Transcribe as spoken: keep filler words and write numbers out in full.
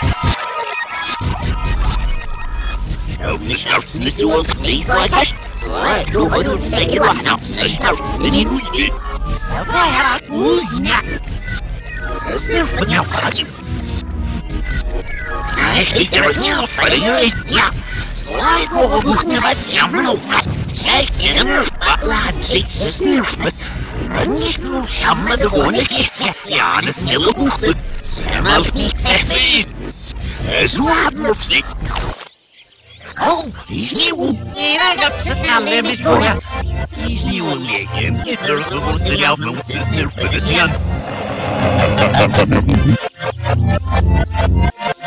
Nicht aufs nicht und nicht weiter. Du willst nicht noch aufs nicht aufs nicht nicht. Ja, ja. Das ist nicht von der Frage. Ich bin aber nicht auf der Jugend. Ja. Zwei Wochen nicht was ja nur. Zeig dir nur, was sitzt es nicht. Nicht nur Schammer gewohnt. Ja, das ist mir gut. Sehr mal nicht verfehlt. Es haben wir nicht. Oh, he's new. Yeah, that's just not let me go. He's new again. Get her to go sit out no sister for this young.